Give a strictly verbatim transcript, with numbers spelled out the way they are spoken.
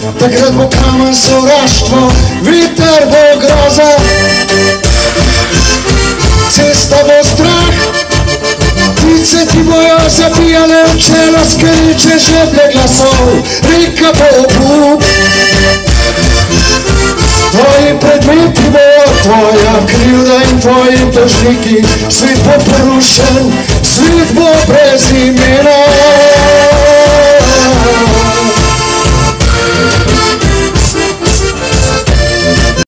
takrat bo kamen sovraštvo, viter bo groza, cesta bo strah, ptice ti bojo zabijale v čelo, skriče žeblje glasov, reka bo obup. Tvoji predmeti bo tvoja krivda in tvoji tožniki, svet bo porušen, svet bo brez imena.